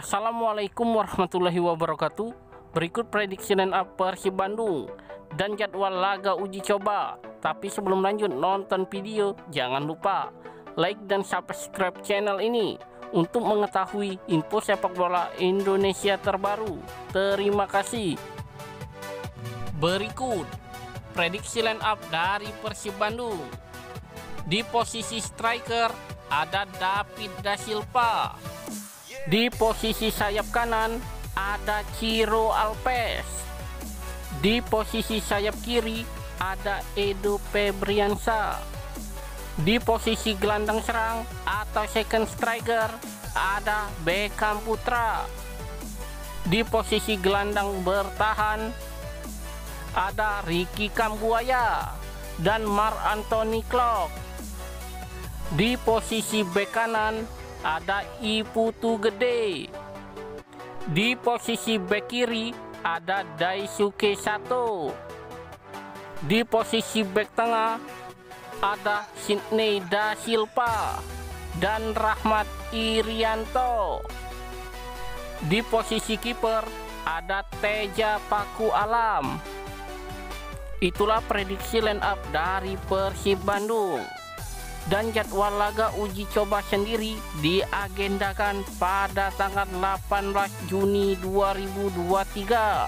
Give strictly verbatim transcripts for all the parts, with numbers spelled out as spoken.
Assalamualaikum warahmatullahi wabarakatuh. Berikut prediksi line up Persib Bandung dan jadwal laga uji coba. Tapi sebelum lanjut nonton video, jangan lupa like dan subscribe channel ini untuk mengetahui info sepak bola Indonesia terbaru. Terima kasih. Berikut prediksi line up dari Persib Bandung. Di posisi striker ada David Da Silva. Di posisi sayap kanan ada Ciro Alves. Di posisi sayap kiri ada Edo Febriansyah. Di posisi gelandang serang atau second striker ada Beckham Putra. Di posisi gelandang bertahan ada Ricky Kambuaya dan Marc Anthony Klok. Di posisi bek kanan ada Iputu Gede. Di posisi bek kiri ada Daisuke Sato. Di posisi bek tengah ada Sidney Da Silva dan Rahmat Irianto. Di posisi kiper ada Teja Paku Alam. Itulah prediksi line up dari Persib Bandung. Dan jadwal laga uji coba sendiri diagendakan pada tanggal delapan belas Juni dua ribu dua puluh tiga.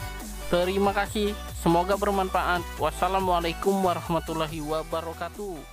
Terima kasih, semoga bermanfaat. Wassalamualaikum warahmatullahi wabarakatuh.